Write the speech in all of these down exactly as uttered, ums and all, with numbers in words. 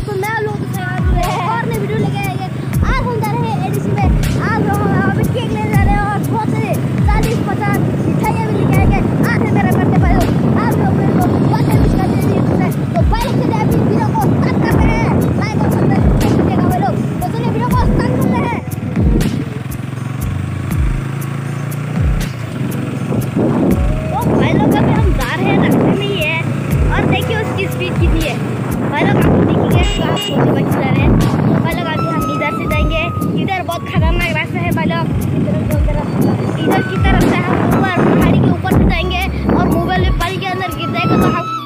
दोस्तों मैं लोग और नई वीडियो लेके आएंगे। आज हम जा रहे हैं एडीसी में। आज हम यहाँ पे केक लेने जा रहे हैं और बहुत सारे चालीस पचास मिठाइयाँ भी लेके आएंगे। आज है मेरा बर्थडे भाई, आज हम मेरे को बर्थडे विश करने के लिए तो भाई लोग चलिए अभी वीडियो को स्टार्ट कर रहे हैं। लाइक और सब्सक्राइब कीजिएगा भाई लोग। तो चलिए वीडियो को स्टार्ट करते हैं। तो भाई लोग अभी हम जा रहे हैं, रास्ते में ही है और देखिए उसकी स्पीड कितनी है। भाई लोग आपको देखेंगे तो आप सोचे बच जा रहे हैं। तो भाई लोग अभी हम इधर से जाएंगे। इधर बहुत खतरनाक रास्ता है भाई लोग। इधर की तरफ से हम ऊपर पहाड़ी के ऊपर से जाएंगे और मोबाइल में पानी के अंदर गिर जाएगा तो हम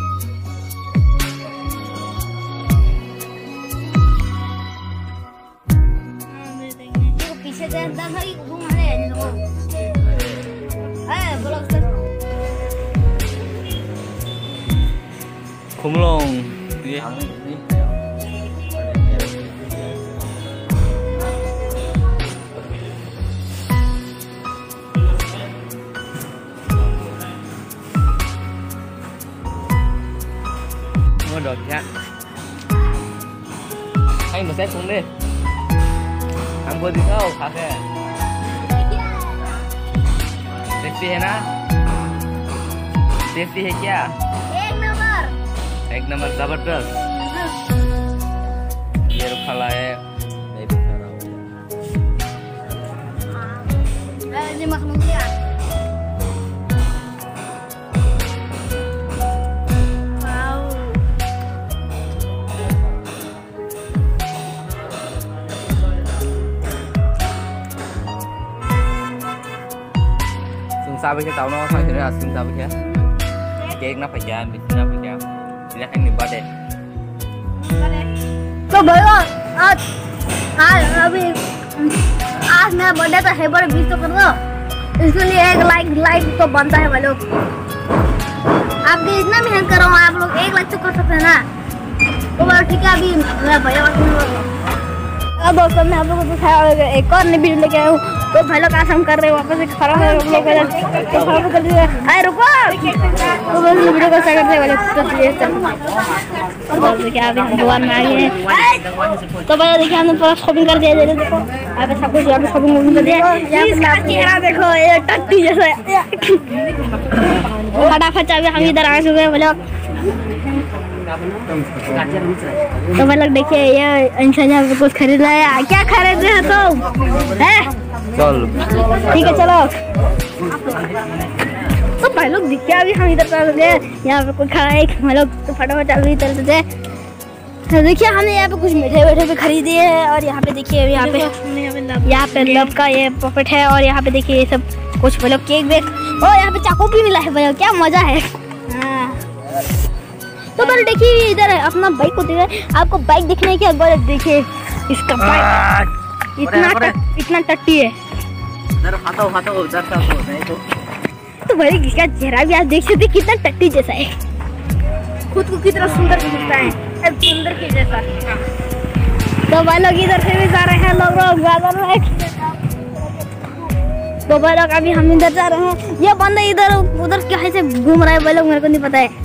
पीछे से अंदर भाई घूम रहे हैं लोग। बोलो सर khủng ये mua đồ nha. Anh một set xuống đi. Anh vừa đi đâu khá kìa. Sexy है ना? Sexy है क्या? एक नंबर एक नंबर जबरदस्त। ये रुखा लाए नहीं रुखा रहा हो ये मखनूम लिया sao với cái tàu nó phải thế là xương sao với kia cái nó phải ra mình nó phải ra thì là anh mình ba đèn तो भाई आज आज अभी आज मेरा बर्थडे तो है, बड़े बीस तो कर दो, इसलिए एक लाइक लाइक तो बनता है भाई लोग। आपके इतना मेहनत करो आप लोग एक लाइक तो कर सकते हैं ना। तो भाई ठीक है अभी मेरा भैया अब दोस्तों मैं आप लोगों को दिखाया एक और नई वीडियो लेके आया हूँ। तो भाई लोग आज हम कर रहे हैं वापस एक खड़ा है लोग कर दिया। अरे रुको तो बस वीडियो को स्टार्ट करते हैं वाले तो चलिए और देखिए अभी हम दुकान में आ गए हैं। तो भाई देखिए हमने पूरा शॉपिंग कर दिया। देखो यहाँ पे सब कुछ यहाँ पे शॉपिंग कर दिया। यहाँ देखो ये टट्टी जैसा फटाफट अभी हम इधर आ चुके हैं भाई लोग। तो भाई लोग देखिए ये इंसान यहाँ पे कुछ खरीद रहा है। क्या खरीद रहे हो तुम? है चल ठीक है चलो। तो भाई लोग देखिए अभी हम इधर चल रहे हैं। यहाँ पे कोई खड़ा है हम लोग तो फटाफट चल रही चलते थे। तो देखिए हमने यहाँ पे कुछ मीठे मीठे भी खरीदे हैं और यहाँ पे देखिए यहाँ पे यहाँ पे लव का ये पॉकेट है और यहाँ पे देखिए ये सब कुछ भाई लोग केक वेक और यहाँ पे चाकू भी मिला है भाई लोग। क्या मजा है। तो भाई देखिए इधर है अपना बाइक को देखिए। आपको बाइक देखने की अगर देखिए इसका बाइक इतना इतना टट्टी है। खाता खाता तो भाई इसका चेहरा भी आप देख सकते कितना टट्टी जैसा है। खुद को कितना सुंदर दिखता है सुंदर के जैसा। तो भाई लोग इधर से भी जा रहे हैं लोग लोग तो भाई लोग अभी हम इधर जा रहे हैं। ये बंदा इधर उधर कहीं से घूम रहा है भाई लोग मेरे को नहीं पता है।